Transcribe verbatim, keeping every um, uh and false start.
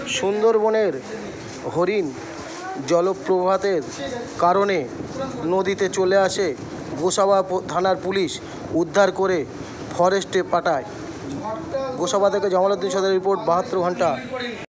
সুন্দরবনের হরিণ জলপ্রপাতের কারণে নদীতে চলে আসে। গোসাবা থানার পুলিশ উদ্ধার করে ফরেস্টে পাঠায়। গোসাবা থেকে জামালউদ্দিন সদরের রিপোর্ট, বাহাত্তর ঘন্টা।